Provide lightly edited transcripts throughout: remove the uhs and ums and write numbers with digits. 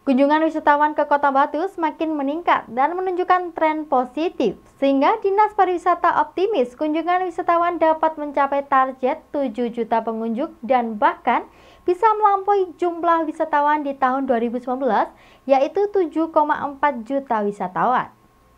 Kunjungan wisatawan ke Kota Batu semakin meningkat dan menunjukkan tren positif, sehingga Dinas Pariwisata optimis kunjungan wisatawan dapat mencapai target 7 juta pengunjung dan bahkan bisa melampaui jumlah wisatawan di tahun 2019, yaitu 7,4 juta wisatawan.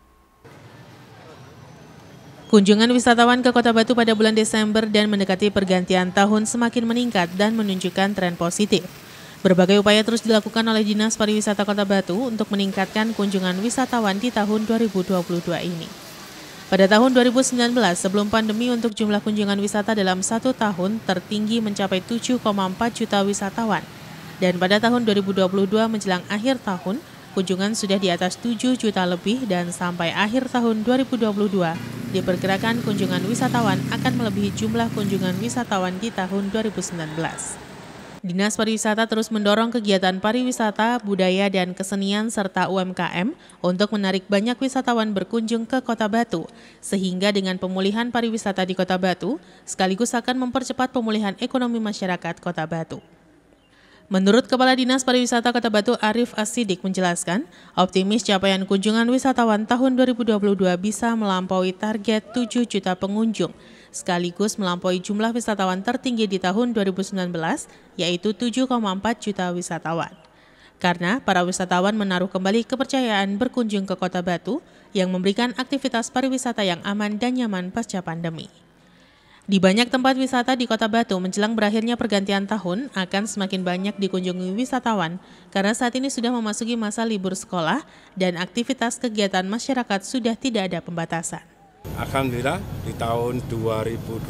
Kunjungan wisatawan ke Kota Batu pada bulan Desember dan mendekati pergantian tahun semakin meningkat dan menunjukkan tren positif. Berbagai upaya terus dilakukan oleh Dinas Pariwisata Kota Batu untuk meningkatkan kunjungan wisatawan di tahun 2022 ini. Pada tahun 2019, sebelum pandemi, untuk jumlah kunjungan wisata dalam satu tahun tertinggi mencapai 7,4 juta wisatawan. Dan pada tahun 2022 menjelang akhir tahun, kunjungan sudah di atas 7 juta lebih dan sampai akhir tahun 2022, diperkirakan kunjungan wisatawan akan melebihi jumlah kunjungan wisatawan di tahun 2019. Dinas Pariwisata terus mendorong kegiatan pariwisata, budaya, dan kesenian serta UMKM untuk menarik banyak wisatawan berkunjung ke Kota Batu, sehingga dengan pemulihan pariwisata di Kota Batu, sekaligus akan mempercepat pemulihan ekonomi masyarakat Kota Batu. Menurut Kepala Dinas Pariwisata Kota Batu Arif As-Siddiq menjelaskan, optimis capaian kunjungan wisatawan tahun 2022 bisa melampaui target 7 juta pengunjung, sekaligus melampaui jumlah wisatawan tertinggi di tahun 2019, yaitu 7,4 juta wisatawan. Karena para wisatawan menaruh kembali kepercayaan berkunjung ke Kota Batu yang memberikan aktivitas pariwisata yang aman dan nyaman pasca pandemi. Di banyak tempat wisata di Kota Batu menjelang berakhirnya pergantian tahun akan semakin banyak dikunjungi wisatawan karena saat ini sudah memasuki masa libur sekolah dan aktivitas kegiatan masyarakat sudah tidak ada pembatasan. Alhamdulillah di tahun 2022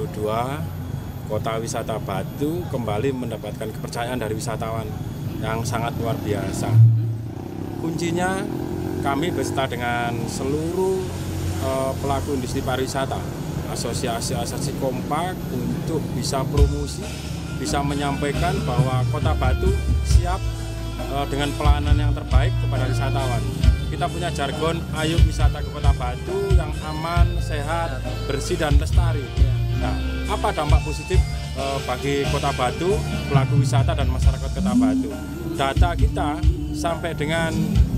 Kota Wisata Batu kembali mendapatkan kepercayaan dari wisatawan yang sangat luar biasa. Kuncinya kami beserta dengan seluruh pelaku industri pariwisata, asosiasi-asosiasi kompak untuk bisa promosi, bisa menyampaikan bahwa Kota Batu siap dengan pelayanan yang terbaik kepada wisatawan. Kita punya jargon, ayo wisata ke Kota Batu yang aman, sehat, bersih, dan lestari. Nah, apa dampak positif bagi Kota Batu, pelaku wisata, dan masyarakat Kota Batu? Data kita sampai dengan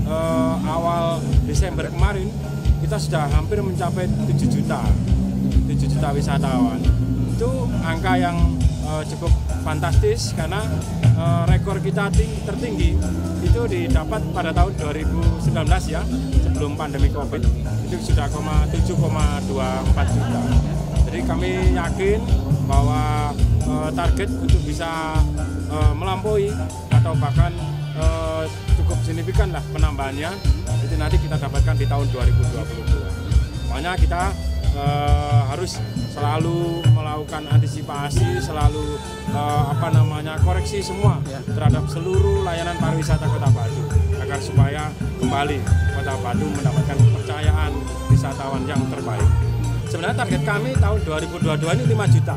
awal Desember kemarin, kita sudah hampir mencapai 7 juta wisatawan. Itu angka yang cukup fantastis karena rekor kita tertinggi itu didapat pada tahun 2019 ya, sebelum pandemi Covid, itu sudah 7,24 juta. Jadi kami yakin bahwa target untuk bisa melampaui atau bahkan cukup signifikan lah penambahannya, itu nanti kita dapatkan di tahun 2022. Makanya kita harus selalu melakukan antisipasi, selalu koreksi semua terhadap seluruh layanan pariwisata Kota Batu agar supaya kembali Kota Batu mendapatkan kepercayaan wisatawan yang terbaik. Sebenarnya target kami tahun 2022 ini 5 juta.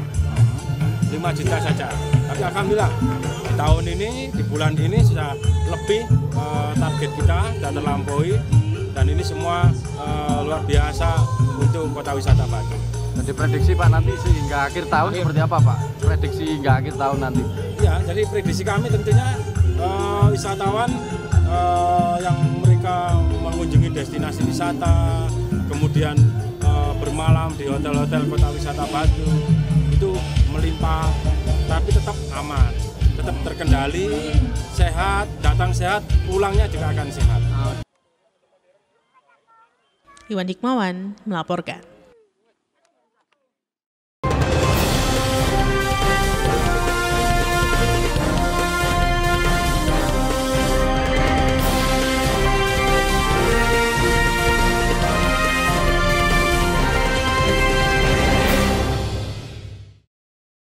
5 juta saja. Tapi alhamdulillah di tahun ini, di bulan ini sudah lebih target kita, sudah terlampaui, dan ini semua luar biasa untuk Kota Wisata Batu. Jadi prediksi Pak nanti sehingga akhir tahun seperti apa Pak? Prediksi hingga akhir tahun nanti? Ya, jadi prediksi kami tentunya wisatawan yang mereka mengunjungi destinasi wisata, kemudian bermalam di hotel-hotel Kota Wisata Batu itu melimpah, tapi tetap aman, tetap terkendali, sehat, datang sehat, pulangnya juga akan sehat. Iwan Hikmawan melaporkan.